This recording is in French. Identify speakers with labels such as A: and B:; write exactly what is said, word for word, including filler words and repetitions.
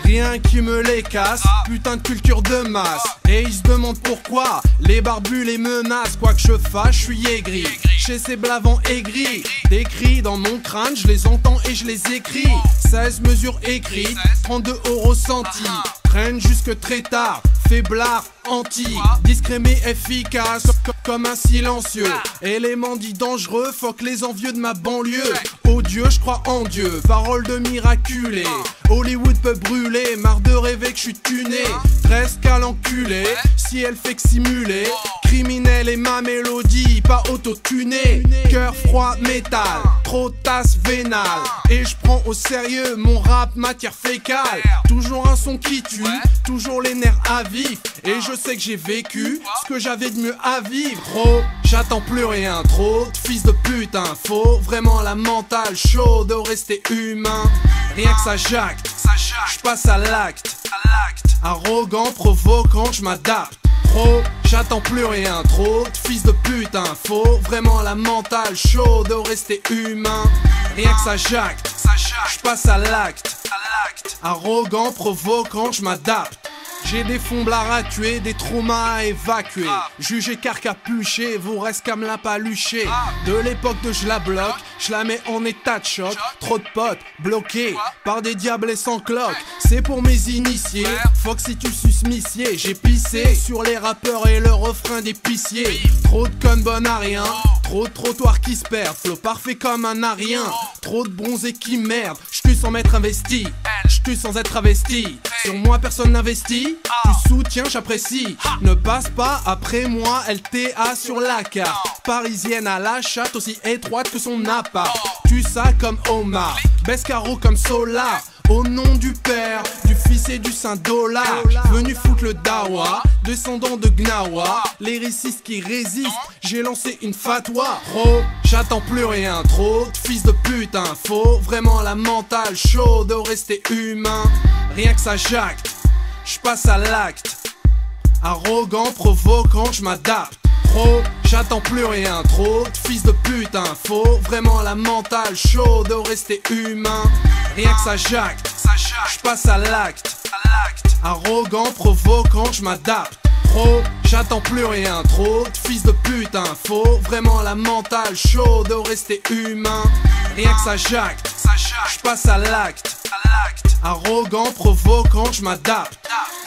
A: rien qui me les casse. Putain de culture de masse. Et ils se demandent pourquoi les barbus les menacent. Quoi que je fasse, je suis aigri. Chez ces blavants aigris, des cris dans mon crâne, je les entends et je les écris. Seize mesures écrites, trente-deux euros sentis. Traîne jusque très tard, faiblard, anti, discret mais efficace, comme un silencieux. Élément dit dangereux, fuck les envieux de ma banlieue. Oh Dieu, je crois en Dieu, parole de miraculé. Hollywood peut brûler, marre de rêver que je suis tuné. treize qu'à l'enculé, si elle fait que simuler. Criminel et ma mélodie, pas auto-tuné. Cœur froid, métal, trop tasse vénale. Et je prends au sérieux mon rap matière fécale. Toujours un son qui tue, toujours les nerfs à vif. Et je sais que j'ai vécu ce que j'avais de mieux à vivre. Gros, j'attends plus rien, trop de fils de putain. Faut vraiment la mentale chaude de rester humain. Rien que ça jacte, je passe à l'acte. Arrogant, provoquant, je m'adapte. Pro, j'attends plus rien, trop de fils de putain. Faut vraiment la mentale chaude de rester humain. Rien que ça jacte, je passe à l'acte. Arrogant, provoquant, je m'adapte. J'ai des fomblards à tuer, des traumas à évacuer. Jugé car capuché, vous reste qu'à me la palucher. De l'époque de je la bloque, je la mets en état de choc. Trop de potes bloqués par des diables et sans cloque. C'est pour mes initiés, fuck si tu suces missier. J'ai pissé sur les rappeurs et le refrain d'épicier. Trop de connes bonnes à rien, trop de trottoirs qui se perdent. Flow parfait comme un arien, trop de bronzés qui merdent. J'tue sans m'être investi, j'tue sans être investi. Sur moi personne n'investit, tu soutiens, j'apprécie. Ne passe pas après moi, L T A sur la carte. Parisienne à la chatte, aussi étroite que son appart. Tu ça comme Omar, Bescaro comme Solar. Au nom du Père, du Fils et du Saint-Dollar, venu foutre le dawa, descendant de Gnawa, lyriciste qui résiste, j'ai lancé une fatwa. Gros, j'attends plus rien, trop de fils de putain. Faut vraiment la mentale chaude de rester humain. Rien que ça jacte, je passe à l'acte. Arrogant, provoquant, je m'adapte. Gros, j'attends plus rien, trop de fils de putain. Faut vraiment la mentale chaude de rester humain. Rien que ça jacte, je passe à l'acte. Arrogant, provoquant, je m'adapte. Gros, j'attends plus rien, trop de fils de putain. Faut vraiment la mentale chaude de rester humain. Rien que ça jacte, je passe à l'acte. Arrogant, provoquant, je m'adapte.